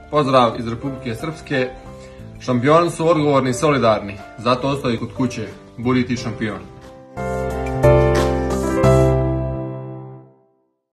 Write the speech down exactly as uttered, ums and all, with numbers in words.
Pozdrav iz Republike Srpske. Šampioni su odgovorni i solidarni, zato ostavi kod kuće, budi ti šampion.